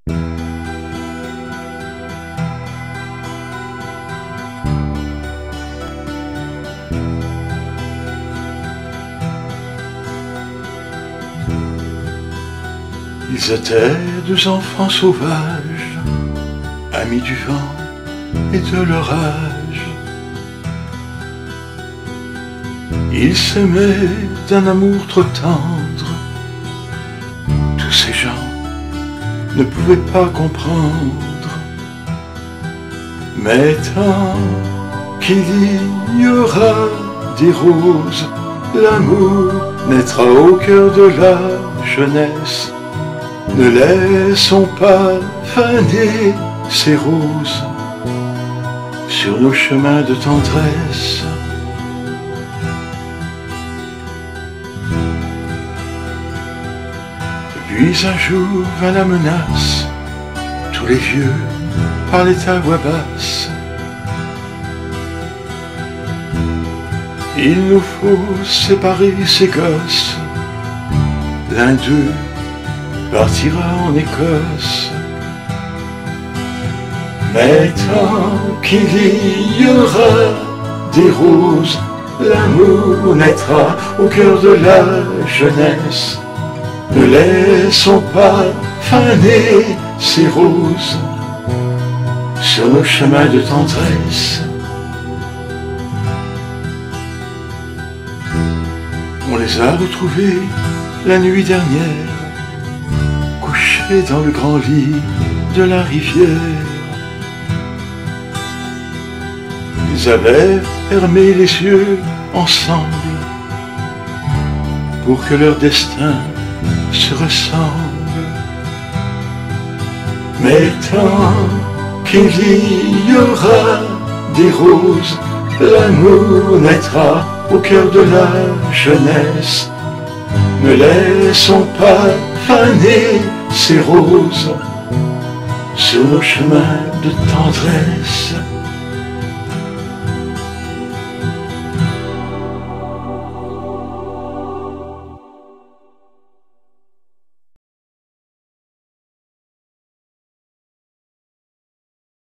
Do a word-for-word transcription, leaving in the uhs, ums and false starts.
Ils étaient deux enfants sauvages, amis du vent et de l'orage. Ils s'aimaient d'un amour trop tendre. Tous ces gens ne pouvaient pas comprendre. Mais tant qu'il y aura des roses, l'amour naîtra au cœur de la jeunesse. Ne laissons pas faner ces roses sur nos chemins de tendresse. Puis un jour vint la menace, tous les vieux parlaient à voix basse. Il nous faut séparer ces gosses, l'un d'eux partira en Écosse. Mais tant qu'il y aura des roses, l'amour naîtra au cœur de la jeunesse. Ne laissons pas faner ces roses sur nos chemins de tendresse. On les a retrouvés la nuit dernière, couchés dans le grand lit de la rivière. Ils avaient fermé les yeux ensemble pour que leur destin se ressemble. Mais tant qu'il y aura des roses, l'amour naîtra au cœur de la jeunesse. Ne laissons pas faner ces roses sur nos chemins de tendresse.